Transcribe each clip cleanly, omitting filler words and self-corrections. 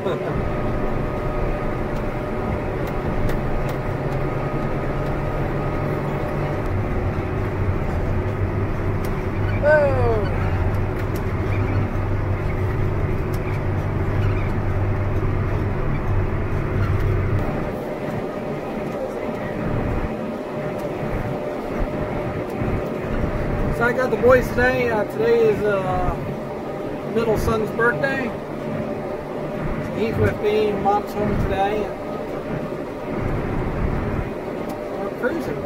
So I got the boys today. Today is middle son's birthday. So he's with me. Mom's home today. And we're cruising.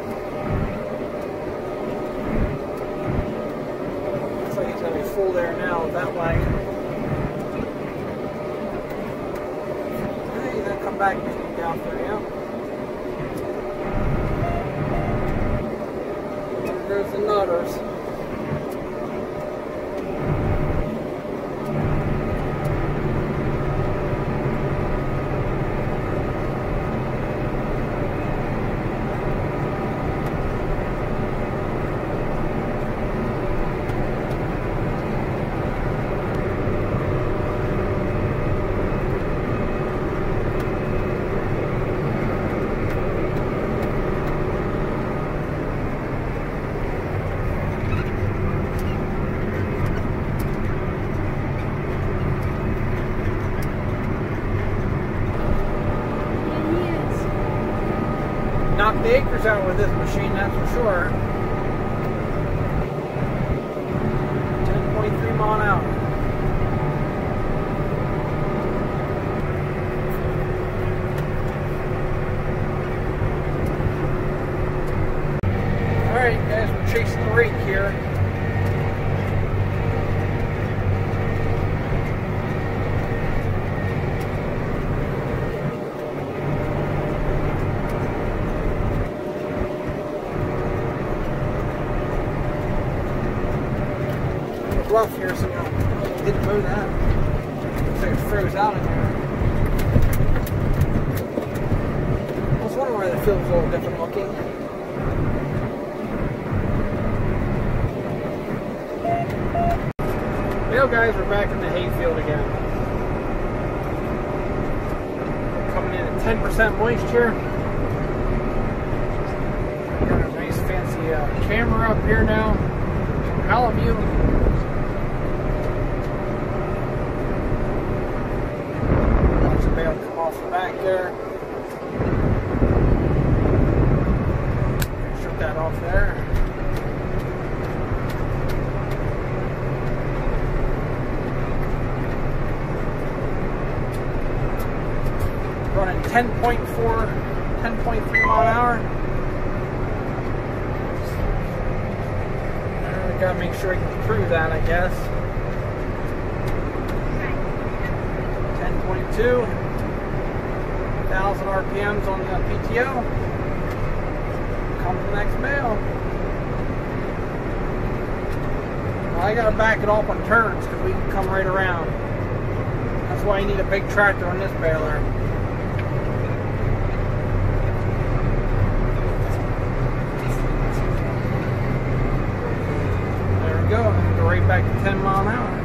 Looks like he's gonna be full there now with that wagon. Hey, he's gonna come back and down there, yeah. There's the nutters. Knock the acres out with this machine, that's for sure. 10.3 mile an hour. Alright guys, we're chasing the rake here. Rough here, so didn't move that. Looks like it froze out in there. I was wondering why the field's a little different looking. Well guys, we're back in the hayfield again. Coming in at 10% moisture. Got a nice fancy camera up here now. Palaview. Come off the back there. Shut that off there. Running 10.3 mile an hour. I gotta make sure I can prove that, I guess. 10.2. 1,000 RPMs on the PTO. Come to the next bale. Well, I gotta back it off on turns because we can come right around. That's why you need a big tractor on this baler. There we go. Go right back to 10 mile an hour.